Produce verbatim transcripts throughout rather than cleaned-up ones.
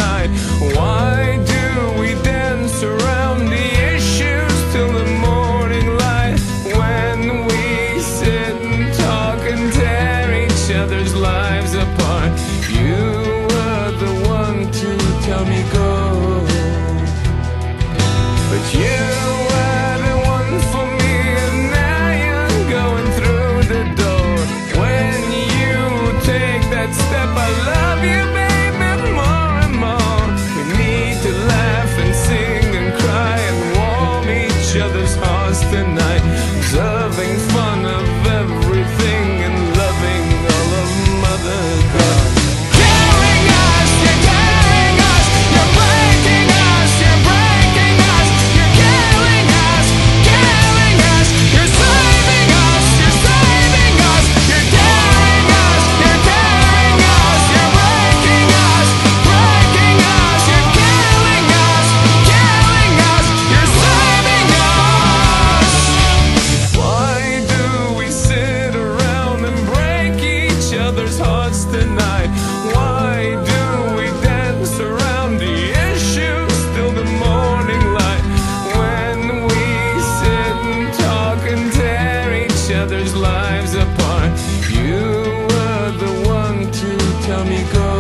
night? Why do we dance around the issues till the morning light? When we sit and talk and tear each other's lives apart, you were the one to tell me go, but you were the one for me, and now you're going through the door. When you take that step, I love you, baby, more and more. We need to laugh and sing and cry and warm each other's hearts tonight, observing fun of everything and loving all of Mother God. Carrying us, you're carrying us, you're breaking us, you're breaking us, you're killing us, killing us, you're saving us, you're saving us, you're carrying us, you're carrying us, you're breaking us, breaking us, you're killing us, killing us, you're saving us. Why do we sit around and break each other's hearts tonight? Why do we dance around the issues till the morning light? When we sit and talk and tear each other's lives apart, you were the one to tell me go,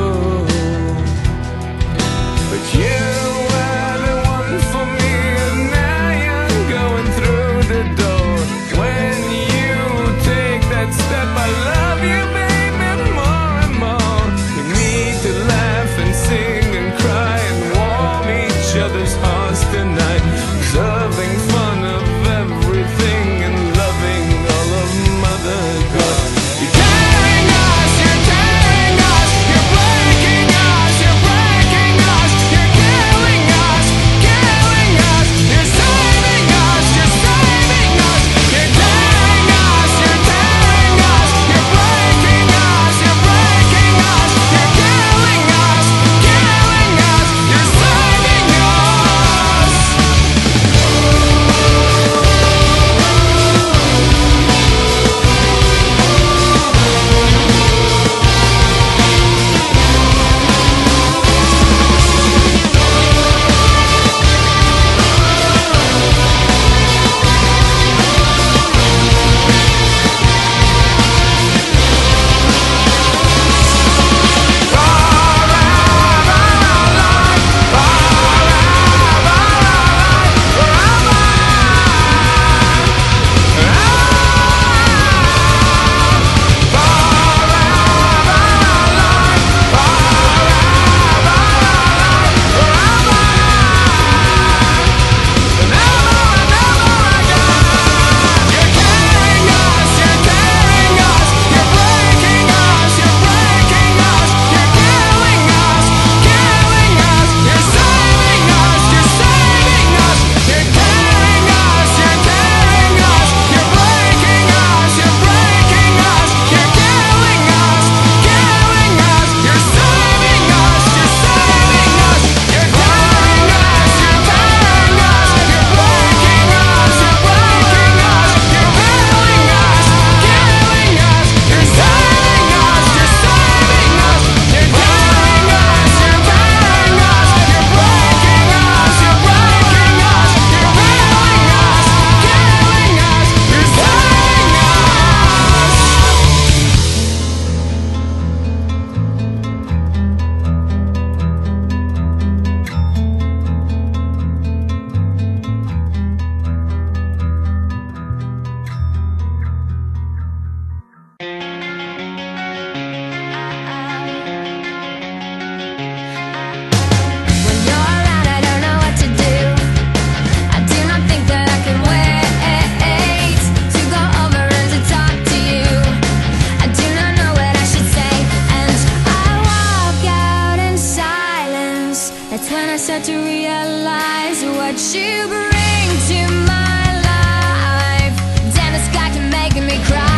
but you were the one for me, and now you're going through the door. When you take that step, I love you, baby, more and more. We need to laugh and sing and cry and warm each other's hearts tonight, observing fun of everything and loving all of Mother God. You're carrying us, you're carrying us, you're breaking us, you're breaking us, you're killing us, killing us, you're saving us, you're saving us, you're tearing us, you're tearing us, you're breaking us, you're breaking us, you're killing us, killing us, you're saving us. Start to realize what you bring to my life. Damn, this guy can make me cry.